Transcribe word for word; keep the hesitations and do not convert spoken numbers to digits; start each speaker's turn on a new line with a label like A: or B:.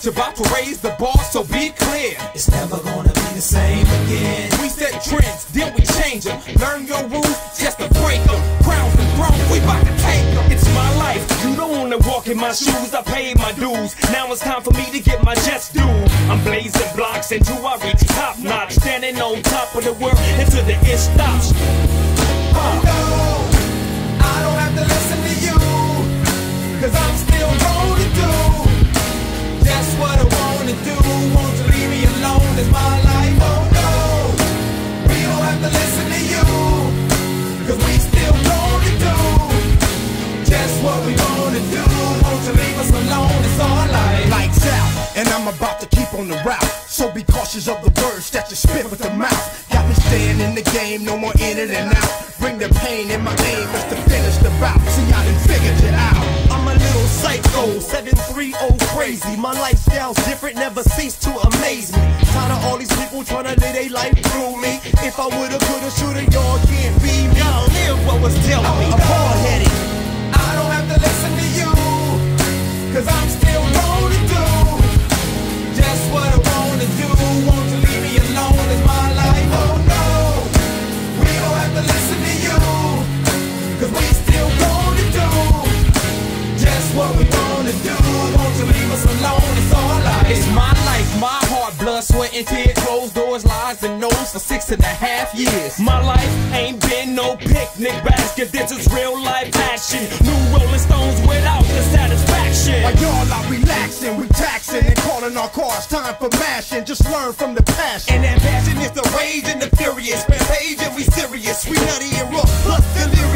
A: You're about to raise the bar, so be clear.
B: It's never gonna be the same again.
A: We set trends, then we change them. Learn your rules just to break them. Crowns and thrones, we bout to take them.
C: It's my life, you don't wanna walk in my shoes. I paid my dues, now it's time for me to get my just due. I'm blazing blocks until I reach top notch, standing on top of the world until the it stops.
B: Oh no, I don't have to listen to you, cause I'm still gonna do just what I wanna do. Won't you leave me alone? It's my life. Oh no, we don't have to listen to you, cause we still gonna do just what we wanna do. Won't you leave us alone? It's our life.
D: Lights out, and I'm about to keep on the route. So be cautious of the words that you spit with the mouth. Got me staying in the game, no more in it and out. Bring the pain, and my aim is to finish the bout. See, I done figured it out.
E: I'm a little psycho, seven three oh crazy. My lifestyle's different, never cease to amaze me. Tired of all these people trying to live their life through me. If I would've, coulda, shoulda, y'all can't be me. Y'all live what was telling me. I'm hard-headed.
B: I don't have to listen to you, cause I'm still gonna do just what I wanna do. Won't you leave me alone? It's my life. Oh no, we don't have to listen to you, cause we still gonna do just what we wanna do. Won't you leave us alone? It's our life.
A: It's my life, my heart, blood, sweat, and tears. Closed doors, lies, and no's for six and a half years.
C: My life ain't been no picnic basket, this is real life action. New Rolling Stones without the satisfaction.
D: While y'all are relaxing, we taxing and calling our cars time for mashing. Just learn from the passion.
B: And that passion is the rage and the furious. Rampage and we serious. We nutty and rough, plus delirious.